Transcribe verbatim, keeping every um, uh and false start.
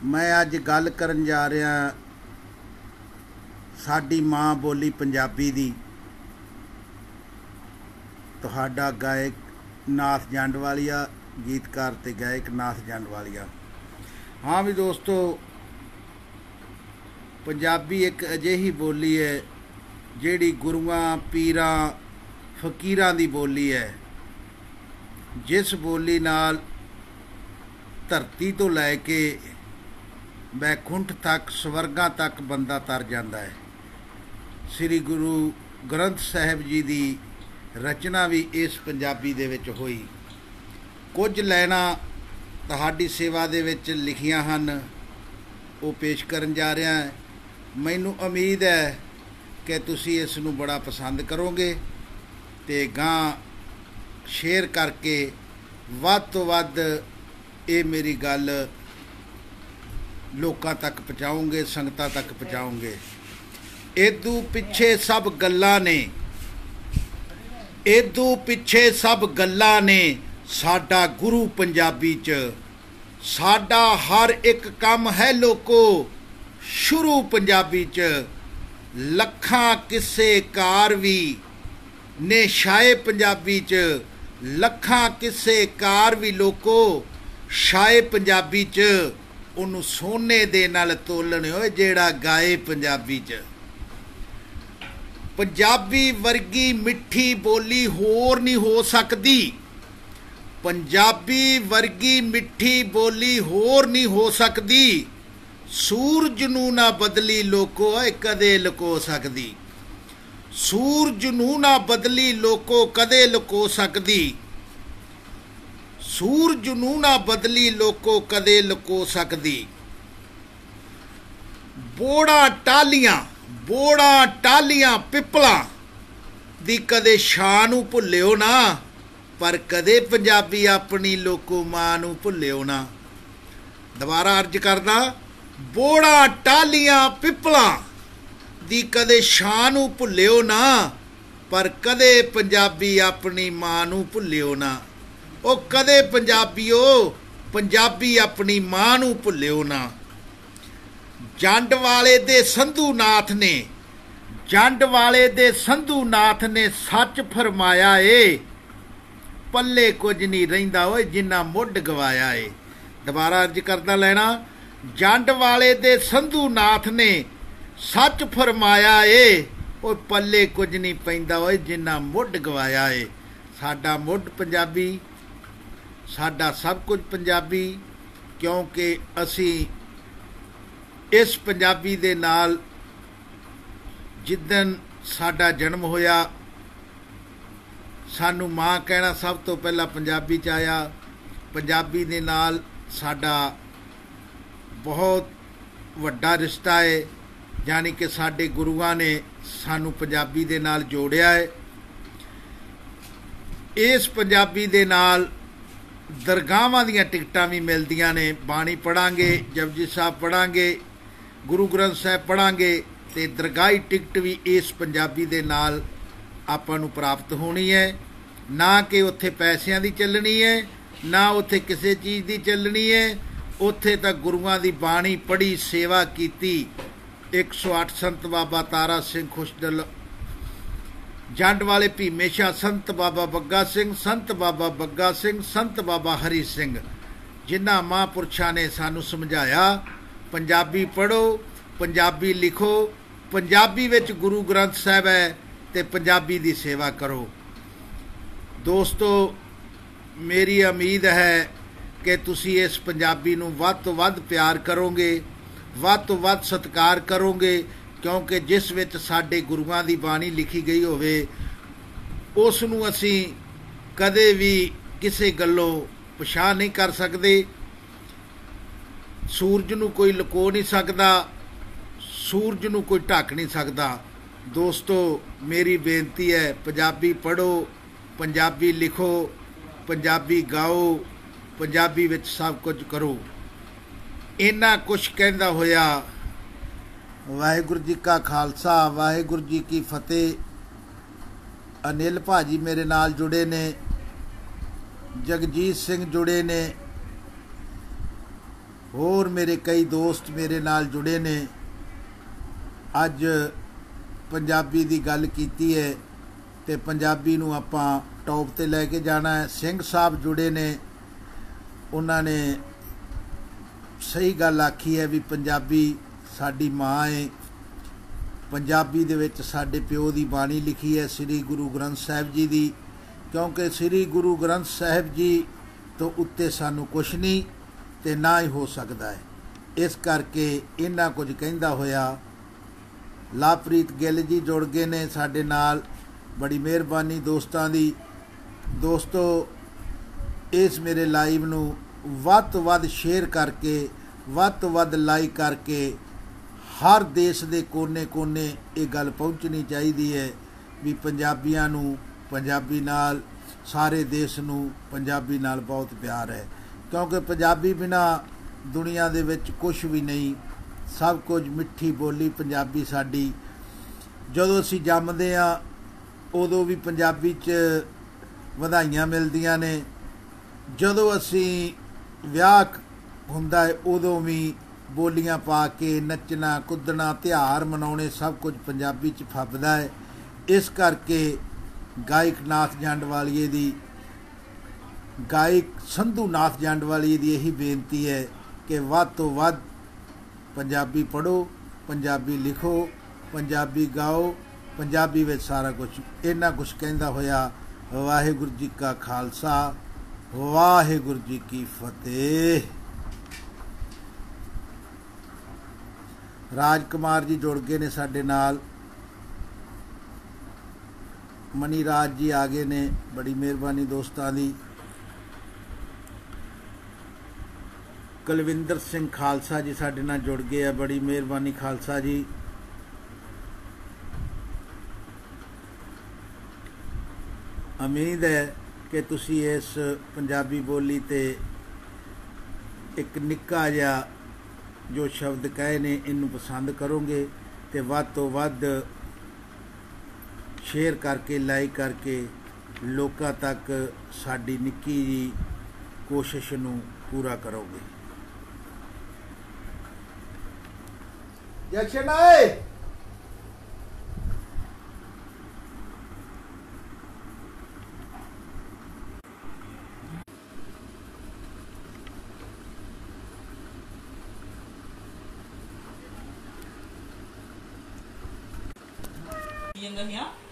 मैं अज गल करन जा रहा साडी माँ बोली पंजाबी दी। तुहाडा गायक नाथ जंडवालिया, गीतकार ते गायक नाथ जंडवालिया। हाँ भी दोस्तों, पंजाबी एक अजिही बोली है जिहड़ी गुरुआं पीरां फकीरां दी बोली है, जिस बोली नाल धरती तो लैके बैकुंठ तक स्वर्गां तक बंदा तर जाता है। श्री गुरु ग्रंथ साहिब जी की रचना भी इस पंजाबी दे विच होई। कुछ लाइनां तुहाडी सेवा दे विच लिखियां हन, वो पेश करन जा रहा है। मैनूं उम्मीद है कि तुसीं इस नूं बड़ा पसंद करोगे ते गां शेयर करके वध तो वध ये मेरी गल लोकां तक पहुँचाओगे, संगतां तक पहुँचाओगे। इदू पिछे सब गल्लां ने, इदू पिछे सब गल्लां ने, साडा गुरु पंजाबी च, साडा हर एक काम है लोको शुरू पंजाबी च। लखां किस्से कार भी ने शाये पंजाबी च, लखां किस्से कार भी लोको शाये पंजाबी च। उन्होंने सोने दे नाल तोलने होए जेड़ा गाए पंजाबी च। पंजाबी वर्गी मिठी बोली होर नहीं हो सकती, पंजाबी वर्गी मिठी बोली होर नहीं हो सकती। सूरज नूं ना बदली लोको कदे लुको सकती, सूरज नूं ना बदली लोको कदे लुको सकती, सूरज नूं ना बदली लोको कदे लुको सकती। बोड़ा टालियां, बोड़ा टालियां पिपलां दी कदे शान नूं भुल्लिओ ना, पर कदे पंजाबी अपनी लोको मां नूं भुल्लिओ ना। दोबारा अर्ज करदा, बोड़ा टालियां पिपलां दी कदे शान नूं भुल्लिओ ना, पर कदे पंजाबी अपनी मां नूं भुल्लिओ ना। ओ कदे पंजाबीओ पंजाबी अपनी मां नूं भुल्लिओ ना। जंड वाले दे संधू नाथ ने, जंड वाले दे संधू नाथ ने सच फरमाया ए, पल्ले कुछ नहीं रहिंदा ओए जिन्ना मुढ़ गवाया ए। दोबारा अर्ज करदा लेना, जंड वाले दे संधू नाथ ने सच फरमाया ए, ओए पल्ले कुछ नहीं पैंदा ओए जिन्ना मुढ़ गवाया ए। साडा मुढ़ पंजाबी, साडा सब कुछ पंजाबी, क्योंकि असी इस पंजाबी दे नाल जिदन साडा जन्म होया, सानू माँ कहना सब तो पहला पंजाबी च आया। पंजाबी दे नाल साडा बहुत वड्डा रिश्ता है, यानी कि साडे गुरुआं ने सानू पंजाबी दे नाल जोड़िया है। इस पंजाबी दे नाल दरगाहां दीयां टिकटां भी मिलदियां ने। बाणी पढ़ांगे, जपजी साहब पढ़ांगे, गुरु ग्रंथ साहब पढ़ांगे ते दरगाही टिकट भी इस पंजाबी दे नाल आपां नूं प्राप्त होनी है। ना कि उत्थे पैसिਆਂ दी चलनी है, ना उत्थे किसी चीज़ दी चलनी है। उत्थे तां गुरुआं दी बाणी पढ़ी, सेवा कीती। एक सौ अठ संत बाबा तारा सिंह खुशदल, जंड वाले भीमेशा, संत बाबा बग्गा सिंह, संत बाबा बग्गा सिंह, संत बाबा हरी सिंह, जिन्हां महापुरुषां ने सानू समझाया पंजाबी पढ़ो, पंजाबी लिखो, पंजाबी विच गुरु ग्रंथ साहिब है ते पंजाबी दी सेवा करो। दोस्तों, मेरी उम्मीद है कि तुसी इस पंजाबी नूं वध तो वध प्यार करोगे, वध तो वध सत्कार करोगे, क्योंकि जिस विच साडे गुरुआं दी बाणी लिखी गई होवे उस नूं असीं कदे भी किसी गल्लों पछाण नहीं कर सकते। सूरज नूं कोई लुको नहीं सकता, सूरज नूं कोई ढक नहीं सकता। दोस्तों, मेरी बेनती है, पंजाबी पढ़ो, पंजाबी लिखो, पंजाबी गाओ, पंजाबी विच सब कुछ करो। इन्ना कुछ कहंदा होया वाहिगुरू जी का खालसा, वाहिगुरू जी की फतेह। अनिल भाजी मेरे नाल जुड़े ने, जगजीत सिंह जुड़े ने, होर मेरे कई दोस्त मेरे नाल जुड़े ने। अज पंजाबी दी गल कीती है ते पंजाबी नूं आपां टॉप ते लैके जाना है। सिंह साहब जुड़े ने, उन्होंने सही गल आखी है भी पंजाबी साडी माँ है। पंजाबी दे विच साडे प्यो दी बाणी लिखी है श्री गुरु ग्रंथ साहिब जी दी, क्योंकि श्री गुरु ग्रंथ साहिब जी तो उत्ते सानू कुछ नहीं ते ना ही हो सकता है। इस करके इन्ना कुछ कहंदा होया लाभप्रीत गिल जी जुड़ गए ने साडे नाल। बड़ी मेहरबानी दोस्तां दी। दोस्तों इस मेरे लाइव नूं वध तो वध शेयर करके, वध तो वध लाइक करके हर देश के कोने कोने ये गल पहुँचनी चाहिए है भी पंजाबियां नूं पंजाबी नाल, सारे देश नूं पंजाबी नाल बहुत प्यार है। क्योंकि पंजाबी बिना दुनिया दे विच कुछ भी नहीं। सब कुछ मिठी बोली पंजाबी साडी। जदों असीं जम्मदे आ उदों भी पंजाबी च वधाइयां मिलदियां ने। जदों असीं विआह हुंदा है उदों भी बोलियां पा के नचना कुदना त्यौहार मनाउणे सब कुछ पंजाबी च फबदा है। इस करके गायक नाथ जंडवालिए दी, गायक संधू नाथ जंडवालिए दी यही बेनती है कि वध तो वध पंजाबी पढ़ो, पंजाबी लिखो, पंजाबी गाओ, पंजाबी में सारा कुछ। इन्ना कुछ कहंदा होया वाहिगुरू जी का खालसा वाहिगुरू जी की फतेह। राज कुमार जी जुड़ गए ने साडे नाल, मनी राज जी आ गए ने, बड़ी मेहरबानी दोस्तां दी। कुलविंदर सिंह खालसा जी साडे नाल जुड़ गए हैं, बड़ी मेहरबानी खालसा जी। उम्मीद है कि तुसी इस पंजाबी बोली ते एक निक्का जिहा जो शब्द कहे ने इनू पसंद करोगे तो वध तो वध शेयर करके लाइक करके लोकां तक साडी निक्की जी कोशिश नू पूरा करोगे। जशन आए Yang